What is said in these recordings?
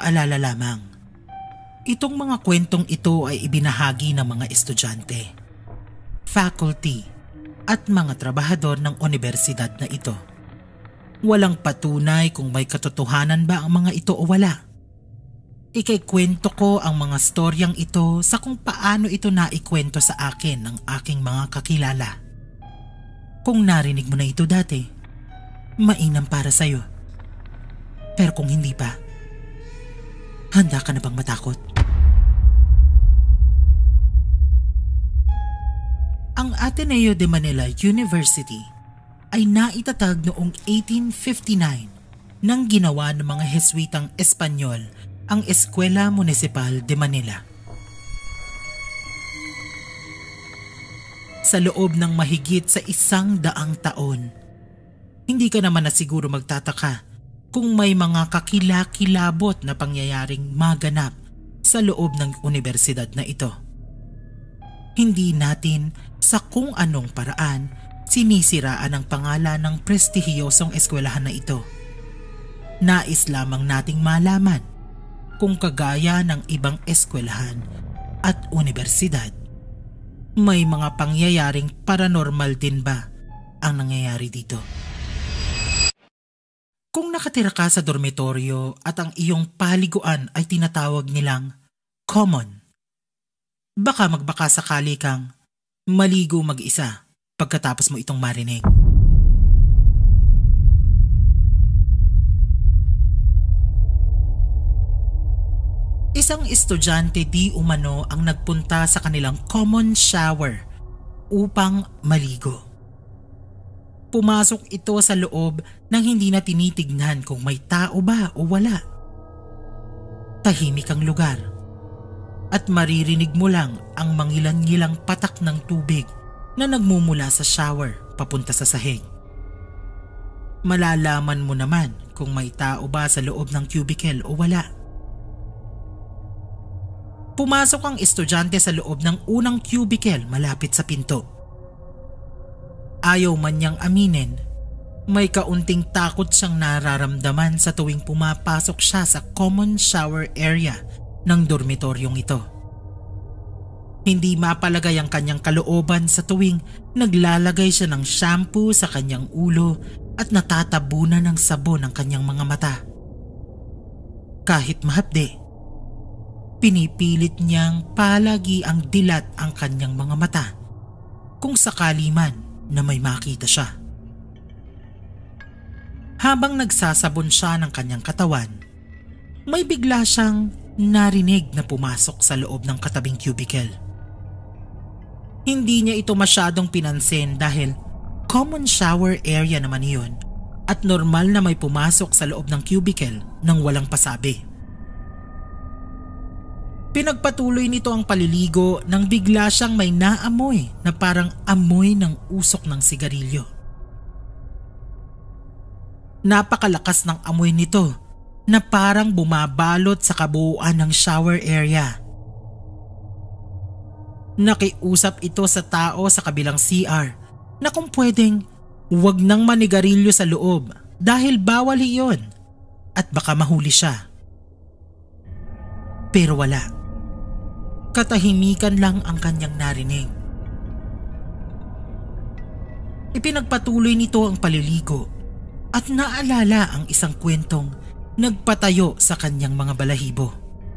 paalala lamang. Itong mga kwentong ito ay ibinahagi ng mga estudyante, faculty at mga trabahador ng unibersidad na ito. Walang patunay kung may katotohanan ba ang mga ito o wala. Ikikwento ko ang mga storyang ito sa kung paano ito naikwento sa akin ng aking mga kakilala. Kung narinig mo na ito dati, mainam para sa'yo. Pero kung hindi pa, handa ka na bang matakot? Ang Ateneo De Manila University ay naitatag noong 1859 nang ginawa ng mga Heswitang Espanyol ang Eskwela Municipal de Manila. Sa loob ng mahigit sa 100 taon, hindi ka naman na siguro magtataka kung may mga kakilakilabot na pangyayaring maganap sa loob ng universidad na ito. Hindi natin sa kung anong paraan sinisiraan ang pangalan ng prestihiyosong eskwelahan na ito. Nais lamang nating malaman kung kagaya ng ibang eskwelahan at universidad, may mga pangyayaring paranormal din ba ang nangyayari dito? Kung nakatira ka sa dormitoryo at ang iyong paliguan ay tinatawag nilang common, baka magbaka sakali kang maligo mag-isa pagkatapos mo itong marinig. Isang estudyante di umano ang nagpunta sa kanilang common shower upang maligo. Pumasok ito sa loob nang hindi na tinitignan kung may tao ba o wala. Tahimik ang lugar at maririnig mo lang ang mangilan-ngilang patak ng tubig na nagmumula sa shower papunta sa sahig. Malalaman mo naman kung may tao ba sa loob ng cubicle o wala. Pumasok ang estudyante sa loob ng unang cubicle malapit sa pinto. Ayaw man niyang aminin, may kaunting takot siyang nararamdaman sa tuwing pumapasok siya sa common shower area ng dormitoryong ito. Hindi mapalagay ang kanyang kalooban sa tuwing naglalagay siya ng shampoo sa kanyang ulo at natatabunan ng sabon ang kanyang mga mata. Kahit mahapde, pinipilit niyang palagi ang dilat ang kanyang mga mata kung sakali man na may makita siya. Habang nagsasabon siya ng kanyang katawan, may bigla siyang narinig na pumasok sa loob ng katabing cubicle. Hindi niya ito masyadong pinansin dahil common shower area naman iyon at normal na may pumasok sa loob ng cubicle nang walang pasabi. Pinagpatuloy nito ang paliligo nang bigla siyang may naamoy na parang amoy ng usok ng sigarilyo. Napakalakas ng amoy nito na parang bumabalot sa kabuuan ng shower area. Nakiusap ito sa tao sa kabilang CR na kung pwedeng huwag nang manigarilyo sa loob dahil bawal iyon at baka mahuli siya. Pero wala. Katahimikan lang ang kanyang narinig. Ipinagpatuloy nito ang paliligo at naalala ang isang kwentong nagpatayo sa kanyang mga balahibo.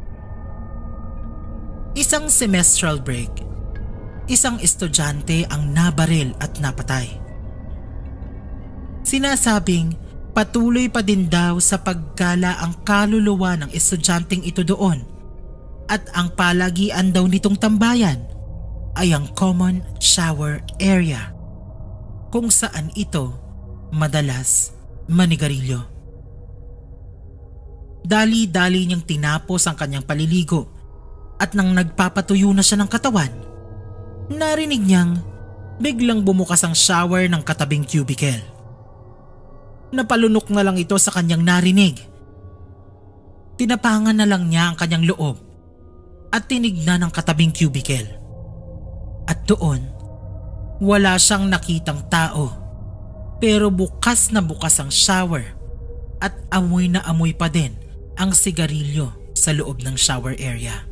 Isang semestral break, isang estudyante ang nabaril at napatay. Sinasabing patuloy pa din daw sa paggala ang kaluluwa ng estudyanteng ito doon at ang palagian daw nitong tambayan ay ang common shower area kung saan ito madalas manigarilyo. Dali-dali niyang tinapos ang kanyang paliligo at nang nagpapatuyo na siya ng katawan, narinig niyang biglang bumukas ang shower ng katabing cubicle. Napalunok na lang ito sa kanyang narinig. Tinapangan na lang niya ang kanyang loob at tinignan ang katabing cubicle. At doon, wala siyang nakitang tao pero bukas na bukas ang shower at amoy na amoy pa din ang sigarilyo sa loob ng shower area.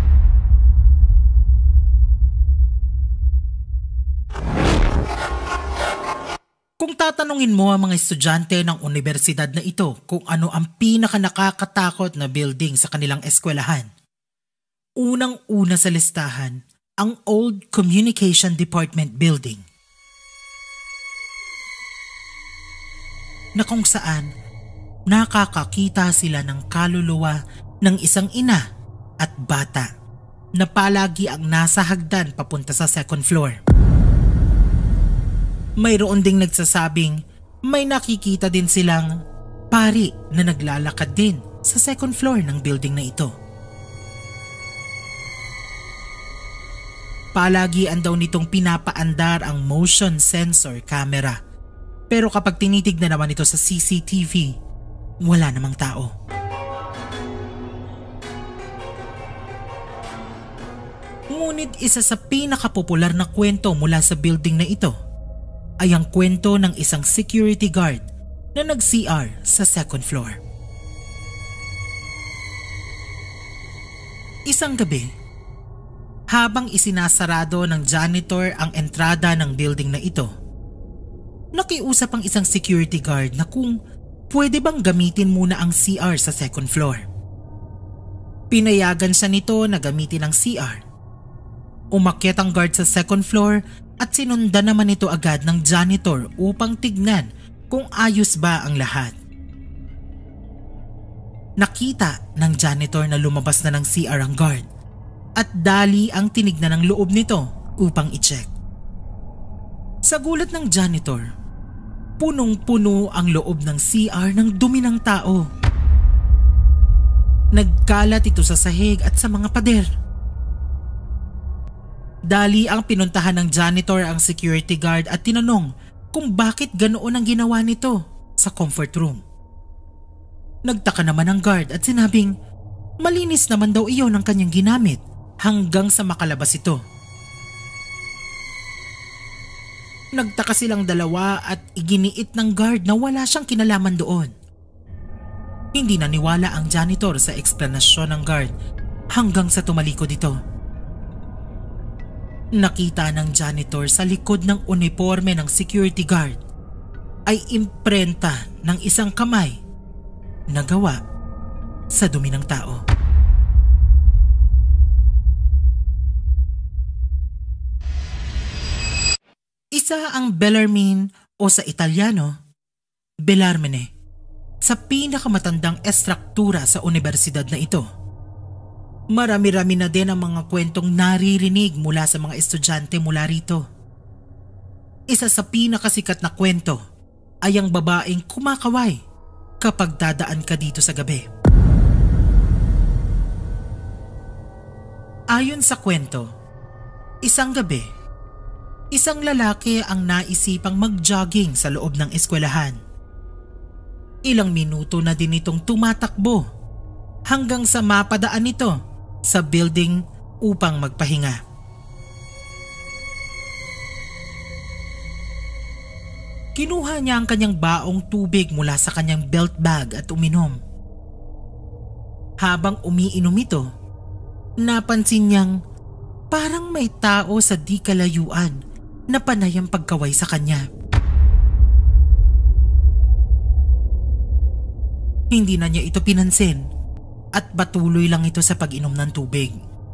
Kung tatanungin mo ang mga estudyante ng universidad na ito kung ano ang nakakatakot na building sa kanilang eskwelahan, unang-una sa listahan ang Old Communication Department Building, na kung saan nakakakita sila ng kaluluwa ng isang ina at bata na palagi ang nasa hagdan papunta sa second floor. Mayroon ding nagsasabing may nakikita din silang pari na naglalakad din sa second floor ng building na ito. Palagian daw nitong pinapaandar ang motion sensor camera, pero kapag tinitignan naman ito sa CCTV, wala namang tao. Ngunit isa sa pinakapopular na kwento mula sa building na ito ay ang kwento ng isang security guard na nag-CR sa second floor. Isang gabi, habang isinasarado ng janitor ang entrada ng building na ito, nakiusap ang isang security guard na kung pwede bang gamitin muna ang CR sa second floor. Pinayagan siya nito na gamitin ang CR. Umakyat ang guard sa second floor at sinundan naman ito agad ng janitor upang tignan kung ayos ba ang lahat. Nakita ng janitor na lumabas na ng CR ang guard at dali ang tinignan ng loob nito upang i-check. Sa gulat ng janitor, punong-puno ang loob ng CR ng dumi ng tao. Nagkalat ito sa sahig at sa mga pader. Dali ang pinuntahan ng janitor ang security guard at tinanong kung bakit ganoon ang ginawa nito sa comfort room. Nagtaka naman ang guard at sinabing malinis naman daw iyon ang kanyang ginamit hanggang sa makalabas ito. Nagtaka silang dalawa at iginiit ng guard na wala siyang kinalaman doon. Hindi naniwala ang janitor sa eksplanasyon ng guard hanggang sa tumalikod ito. Nakita ng janitor sa likod ng uniforme ng security guard ay imprenta ng isang kamay na gawa sa dumi ng tao. Isa ang Bellarmine o sa Italyano, Bellarmine, sa pinakamatandang estruktura sa universidad na ito. Marami-rami na din ang mga kwentong naririnig mula sa mga estudyante mula rito. Isa sa pinakasikat na kwento ay ang babaeng kumakaway kapag dadaan ka dito sa gabi. Ayon sa kwento, isang gabi, isang lalaki ang naisipang mag-jogging sa loob ng eskwelahan. Ilang minuto na din itong tumatakbo hanggang sa mapadaan nito sa building upang magpahinga. Kinuha niya ang kanyang baong tubig mula sa kanyang belt bag at uminom. Habang umiinom ito, napansin niyang parang may tao sa di kalayuan na panay ang pagkaway sa kanya. Hindi na niya ito pinansin at patuloy lang ito sa pag-inom ng tubig.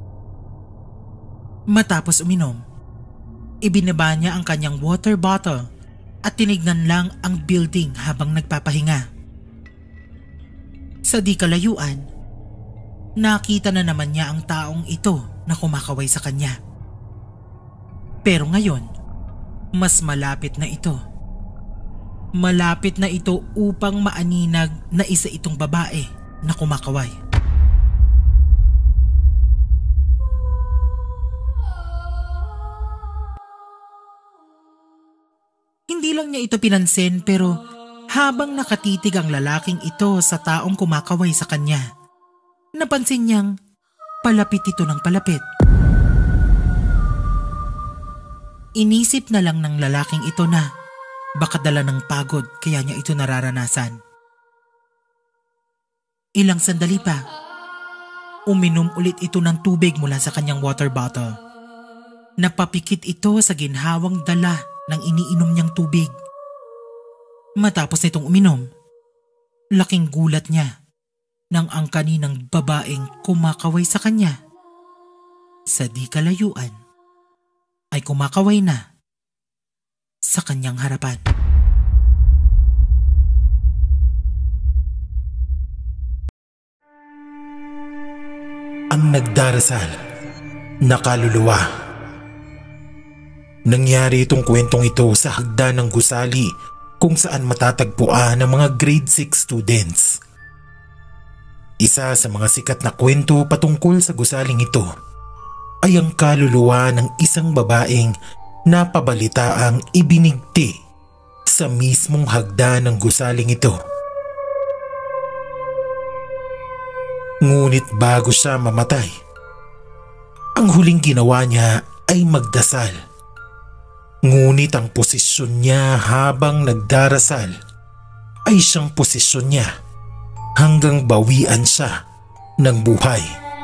Matapos uminom, ibinaba niya ang kanyang water bottle at tinignan lang ang building habang nagpapahinga. Sa di kalayuan, nakita na naman niya ang taong ito na kumakaway sa kanya. Pero ngayon, mas malapit na ito. Malapit na ito upang maaninag na isa itong babae na kumakaway. Hindi lang niya ito pinansin pero habang nakatitig ang lalaking ito sa taong kumakaway sa kanya, napansin niyang palapit ito ng palapit. Inisip na lang ng lalaking ito na baka dala ng pagod kaya niya ito nararanasan. Ilang sandali pa, Uminom ulit ito ng tubig mula sa kanyang water bottle. Napapikit ito sa ginhawang dala ng iniinom niyang tubig. Matapos nitong uminom, laking gulat niya nang ang kaninang babaeng kumakaway sa kanya sa di kalayuan ay kumakaway na sa kanyang harapan. Ang nagdarasal na kaluluwa. Nangyari itong kwentong ito sa hagdan ng gusali kung saan matatagpuan ng mga grade 6 students. Isa sa mga sikat na kwento patungkol sa gusaling ito ay ang kaluluwa ng isang babaeng napabalitaang ibinigti sa mismong hagdan ng gusaling ito. Ngunit bago siya mamatay, ang huling ginawa niya ay magdasal. Ngunit ang posisyon niya habang nagdarasal ay siyang posisyon niya hanggang bawian siya ng buhay.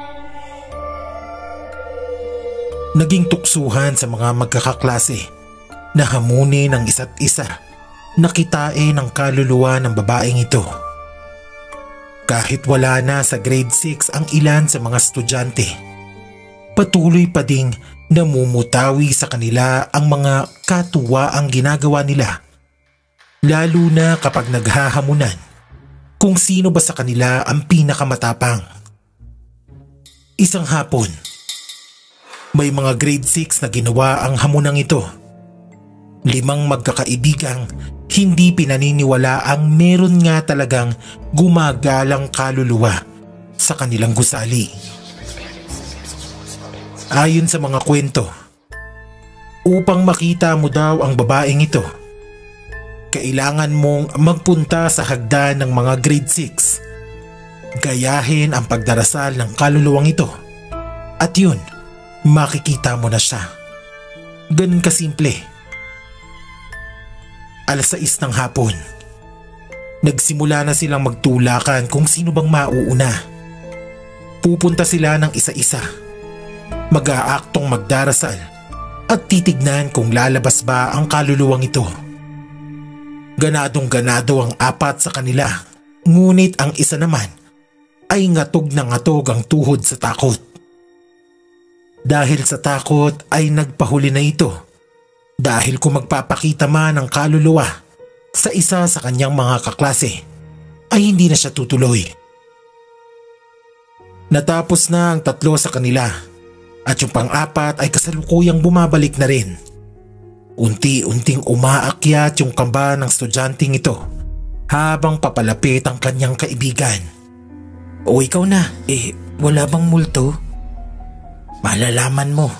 Naging tuksuhan sa mga magkakaklase na hamunin ng isa't isa na kitain ang kaluluwa ng babaeng ito. Kahit wala na sa grade 6 ang ilan sa mga estudyante, patuloy pa ding namumutawi sa kanila ang mga katuwaang ginagawa nila, lalo na kapag naghahamunan kung sino ba sa kanila ang pinakamatapang. Isang hapon, may mga grade 6 na ginawa ang hamunang ito. 5 magkakaibigang hindi pinaniniwala ang meron nga talagang gumagalang kaluluwa sa kanilang gusali. Ayon sa mga kwento, upang makita mo daw ang babaeng ito, kailangan mong magpunta sa hagdan ng mga grade 6. Gayahin ang pagdarasal ng kaluluwang ito. At yun, makikita mo na siya. Ganun kasimple. 6:00 ng hapon. Nagsimula na silang magtulakan kung sino bang mauuna. Pupunta sila ng isa-isa. Mag-aaktong magdarasal at titignan kung lalabas ba ang kaluluwang ito. Ganadong-ganado ang 4 sa kanila, ngunit ang isa naman ay ngatog na ngatog ang tuhod sa takot. Dahil sa takot ay nagpahuli na ito. Dahil kung magpapakita man ang kaluluwa sa isa sa kanyang mga kaklase, ay hindi na siya tutuloy. Natapos na ang 3 sa kanila at yung pang-4 ay kasalukuyang bumabalik na rin. Unti-unting umaakyat yung kamba ng estudyanteng ito habang papalapit ang kanyang kaibigan. O ikaw na, wala bang multo? Malalaman mo.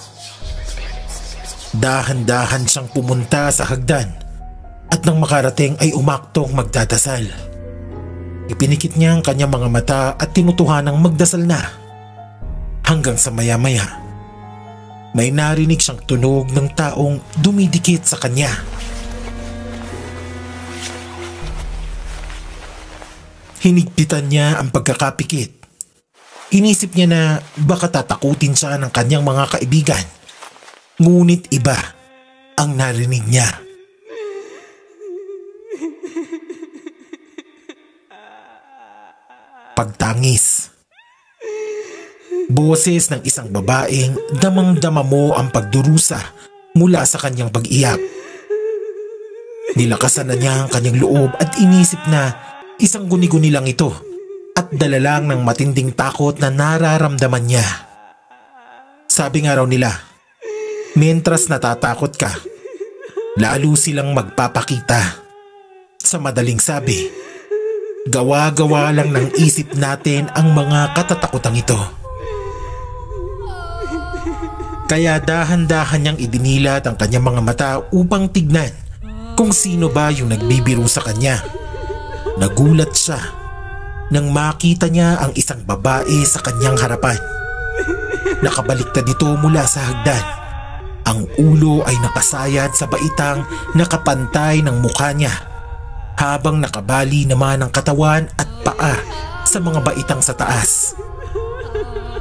Dahan-dahan siyang pumunta sa hagdan at nang makarating ay umaktong magdadasal. Ipinikit niya ang kanyang mga mata at tinutuhanang magdasal na. Hanggang sa maya-maya, may narinig siyang tunog ng taong dumidikit sa kanya. Hinigpitan niya ang pagkakapikit. Inisip niya na baka tatakutin siya ng kanyang mga kaibigan. Ngunit iba ang narinig niya. Pagtangis. Boses ng isang babaeng damang-dama mo ang pagdurusa mula sa kanyang pag-iyak. Nilakasan na niya ang kanyang loob at inisip na isang guni-guni lang ito at dala lang ng matinding takot na nararamdaman niya. Sabi nga raw nila, mentras natatakot ka, lalo silang magpapakita. Sa madaling sabi, gawa-gawa lang ng isip natin ang mga katatakutang ito. Kaya dahan-dahan niyang idinilat ang kanyang mga mata upang tignan kung sino ba yung nagbibiro sa kanya. Nagulat siya nang makita niya ang isang babae sa kanyang harapan. Nakabaliktad ito mula sa hagdan. Ang ulo ay nakasayad sa baitang nakapantay ng mukha niya, habang nakabali naman ang katawan at paa sa mga baitang sa taas.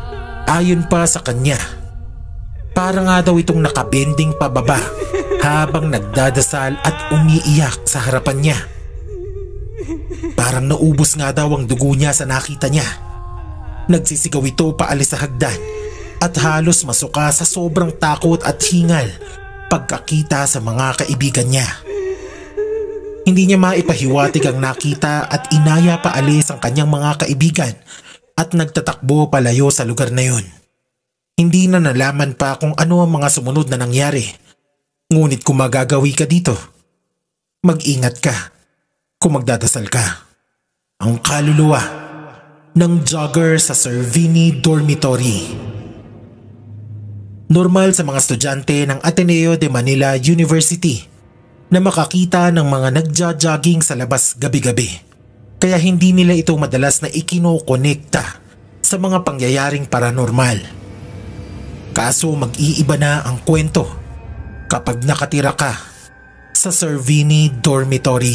Ayon pa sa kanya, para nga daw itong nakabending pababa habang nagdadasal at umiiyak sa harapan niya. Parang naubos nga daw ang dugo niya sa nakita niya. Nagsisigaw ito paalis sa hagdan at halos masuka sa sobrang takot at hingal pagkakita sa mga kaibigan niya. Hindi niya maipahiwatig ang nakita at inaya paalis ang kanyang mga kaibigan at nagtatakbo palayo sa lugar na yun. Hindi na nalaman pa kung ano ang mga sumunod na nangyari. Ngunit kung magagawi ka dito, mag-ingat ka kung magdadasal ka. Ang kaluluwa ng jogger sa Servini Dormitory. Normal sa mga estudyante ng Ateneo De Manila University na makakita ng mga nagja-jogging sa labas gabi-gabi. Kaya hindi nila ito madalas na ikinokonekta sa mga pangyayaring paranormal. Kaso mag-iiba na ang kwento kapag nakatira ka sa Servini Dormitory.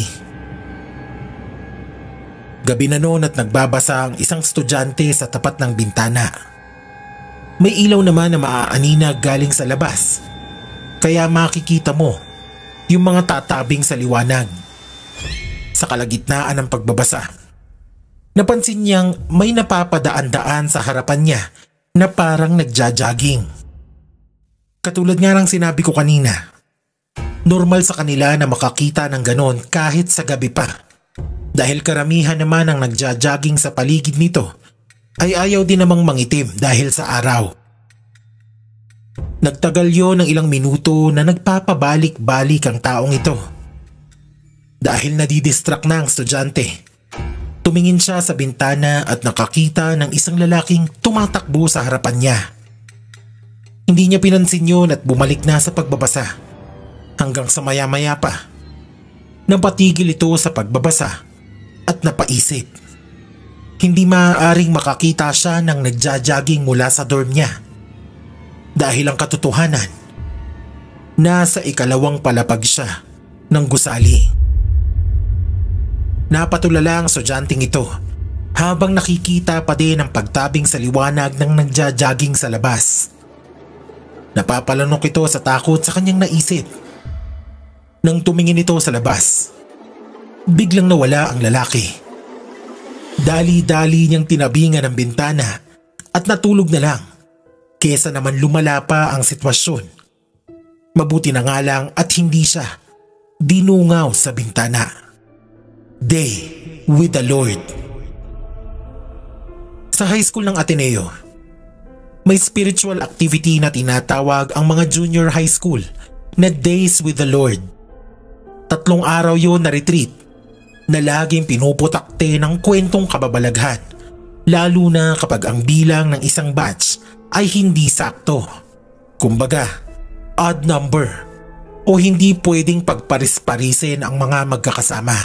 Gabi na noon at nagbabasa ang isang estudyante sa tapat ng bintana. May ilaw naman na maaaninag galing sa labas, kaya makikita mo yung mga tatabing sa liwanag. Sa kalagitnaan ng pagbabasa, napansin niyang may napapadaan-daan sa harapan niya na parang nagja-jogging. Katulad nga ng sinabi ko kanina, normal sa kanila na makakita ng ganon kahit sa gabi pa. Dahil karamihan naman ang nagja-jogging sa paligid nito ay ayaw din namang mangitim dahil sa araw. Nagtagal yon ng ilang minuto na nagpapabalik-balik ang taong ito. Dahil nadidistract na ang estudyante, tumingin siya sa bintana at nakakita ng isang lalaking tumatakbo sa harapan niya. Hindi niya pinansin yun at bumalik na sa pagbabasa. Hanggang sa maya-maya pa, napatigil ito sa pagbabasa at napaisip. Hindi maaaring makakita siya ng nagja-jogging mula sa dorm niya. Dahil ang katotohanan, nasa ikalawang palapag siya ng gusali. Napatulala ang estudyanteng ito habang nakikita pa din ang pagtabing sa liwanag ng nagja-jogging sa labas. Napapalanok ito sa takot sa kanyang naisip. Nang tumingin ito sa labas, biglang nawala ang lalaki. Dali-dali niyang tinabingan ang bintana at natulog na lang kesa naman lumala pa ang sitwasyon. Mabuti na nga lang at hindi siya dinungaw sa bintana. Day with the Lord. Sa high school ng Ateneo, may spiritual activity na tinatawag ang mga junior high school na Days with the Lord. 3 araw yon na retreat na laging pinuputakte ng kwentong kababalaghan, lalo na kapag ang bilang ng isang batch ay hindi sakto. Kumbaga, odd number o hindi pwedeng pagparis-parisin ang mga magkakasama.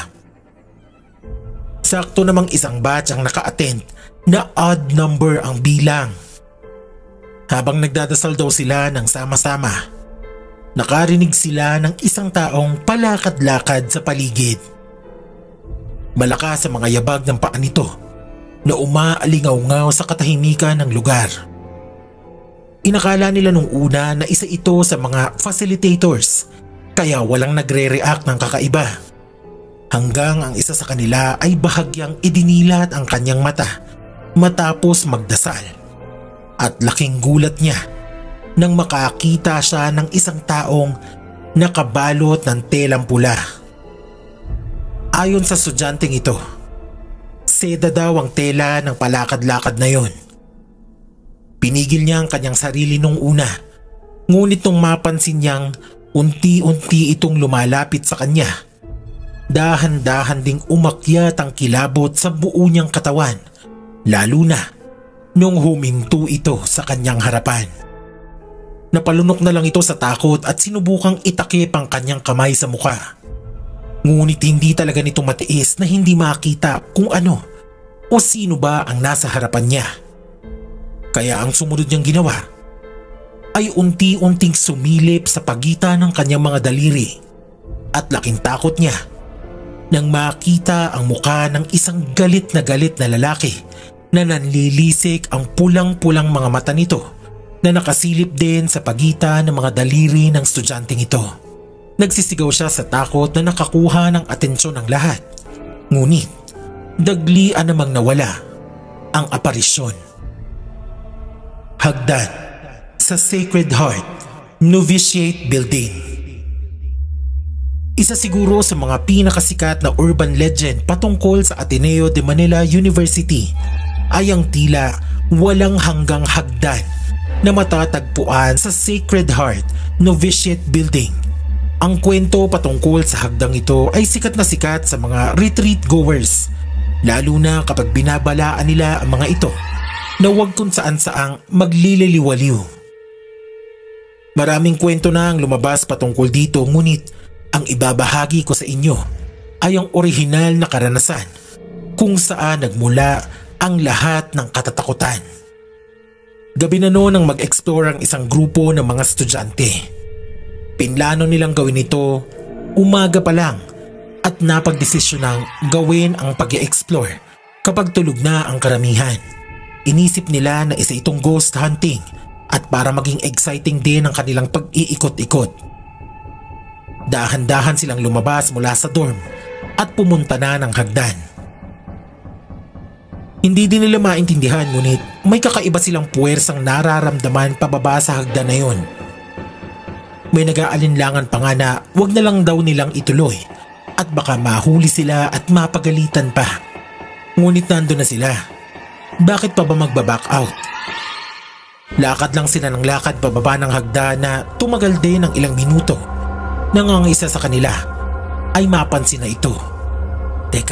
Sakto namang isang batch ang naka-attend na odd number ang bilang. Habang nagdadasal daw sila ng sama-sama, nakarinig sila ng isang taong palakad-lakad sa paligid. Malakas sa mga yabag ng paa nito na umaalingaw-ngaw sa katahimikan ng lugar. Inakala nila nung una na isa ito sa mga facilitators kaya walang nagre-react ng kakaiba. Hanggang ang isa sa kanila ay bahagyang idinilat ang kanyang mata matapos magdasal. At laking gulat niya nang makakita siya ng isang taong nakabalot ng telang pula. Ayon sa estudyanteng ito, seda daw ang tela ng palakad-lakad na yon. Pinigil niya ang kanyang sarili nung una, ngunit nung mapansin niyang unti-unti itong lumalapit sa kanya, dahan-dahan ding umakyat ang kilabot sa buo niyang katawan, lalo na nung huminto ito sa kanyang harapan. Napalunok na lang ito sa takot at sinubukang itakip ang kanyang kamay sa mukha. Ngunit hindi talaga nito matiis na hindi makita kung ano o sino ba ang nasa harapan niya. Kaya ang sumunod niyang ginawa ay unti-unting sumilip sa pagitan ng kanyang mga daliri at laking takot niya nang makita ang mukha ng isang galit na lalaki na nanlilisik ang pulang-pulang mga mata nito na nakasilip din sa pagitan ng mga daliri ng estudyanteng ito. Nagsisigaw siya sa takot na nakakuha ng atensyon ng lahat. Ngunit daglian namang nawala ang aparisyon. Hagdan sa Sacred Heart Novitiate Building. Isa siguro sa mga pinakasikat na urban legend patungkol sa Ateneo De Manila University ay ang tila walang hanggang hagdan na matatagpuan sa Sacred Heart Novitiate Building. Ang kwento patungkol sa hagdang ito ay sikat na sikat sa mga retreat goers, lalo na kapag binabalaan nila ang mga ito na huwag kung saan-saang maglililiwaliw. Maraming kwento na ang lumabas patungkol dito, ngunit ang ibabahagi ko sa inyo ay ang orihinal na karanasan kung saan nagmula ang lahat ng katatakutan. Gabi na noon nang mag-explore ang isang grupo ng mga estudyante. Pinlano nilang gawin ito umaga pa lang at napagdesisyonang gawin ang pag-i-explore kapag tulog na ang karamihan. Inisip nila na isa itong ghost hunting at para maging exciting din ang kanilang pag-iikot-ikot. Dahan-dahan silang lumabas mula sa dorm at pumunta na ng hagdan. Hindi din nila maintindihan, ngunit may kakaiba silang puwersang nararamdaman pababa sa hagdan na yun. May nag-aalinlangan pa nga na wag na lang daw nilang ituloy at baka mahuli sila at mapagalitan pa. Ngunit nandun na sila. Bakit pa ba magbaback out? Lakad lang sila ng lakad pababa ng hagdan na tumagal din ng ilang minuto nang ang isa sa kanila ay mapansin na ito. Teka,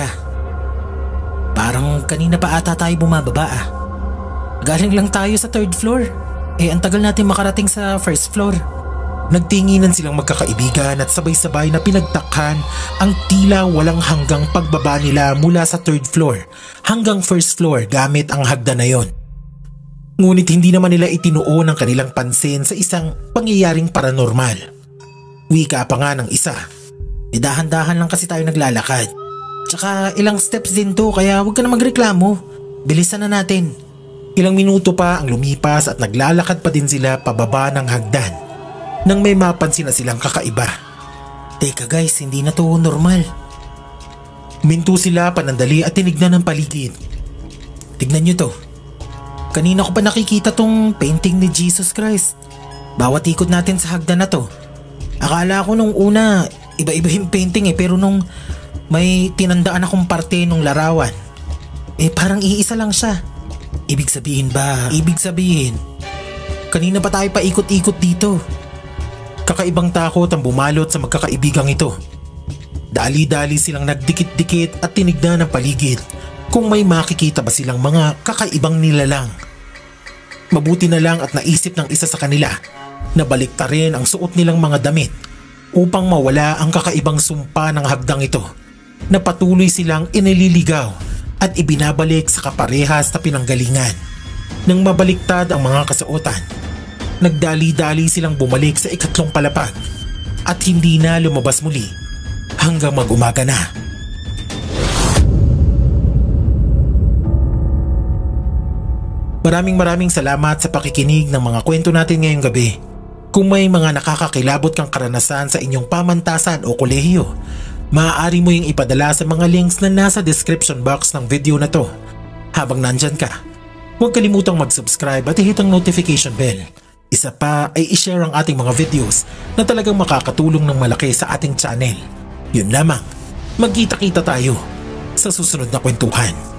parang kanina pa ata tayo bumababa ah. Galing lang tayo sa 3rd floor. Ang tagal natin makarating sa 1st floor. Nagtinginan silang magkakaibigan at sabay-sabay na pinagtakhan ang tila walang hanggang pagbaba nila mula sa 3rd floor hanggang 1st floor gamit ang hagdan na yon. Ngunit hindi naman nila itinuon ang kanilang pansin sa isang pangyayaring paranormal. Wika pa nga ng isa, dahan-dahan lang kasi tayo naglalakad. Tsaka ilang steps din to, kaya huwag ka na magreklamo. Bilisan na natin. Ilang minuto pa ang lumipas at naglalakad pa din sila pababa ng hagdan nang may mapansin na silang kakaiba. Teka guys, hindi na to normal. Minto sila panandali at tinignan ang paligid. Tignan nyo to. Kanina ko pa nakikita tong painting ni Jesus Christ. Bawat ikot natin sa hagdan na to, akala ko nung una iba-iba yung painting pero nung may tinandaan akong parte nung larawan, parang iisa lang siya. Ibig sabihin, kanina pa tayo paikot-ikot dito. Kakaibang takot ang bumalot sa magkakaibigang ito. Dali-dali silang nagdikit-dikit at tinignan ang paligid kung may makikita ba silang mga kakaibang nilalang. Mabuti na lang at naisip ng isa sa kanila na baliktarin ang suot nilang mga damit upang mawala ang kakaibang sumpa ng hagdang ito na patuloy silang inililigaw at ibinabalik sa kaparehas na pinanggalingan. Nang mabaliktad ang mga kasuotan, nagdali-dali silang bumalik sa ikatlong palapag at hindi na lumabas muli hanggang mag-umaga na. Maraming salamat sa pakikinig ng mga kwento natin ngayong gabi. Kung may mga nakakakilabot kang karanasan sa inyong pamantasan o kolehiyo, maaari mo yung ipadala sa mga links na nasa description box ng video na to. Habang nandyan ka, huwag kalimutang mag-subscribe at i-hit ang notification bell. Isa pa ay i-share ang ating mga videos na talagang makakatulong ng malaki sa ating channel. Yun lamang, magkita-kita tayo sa susunod na kwentuhan.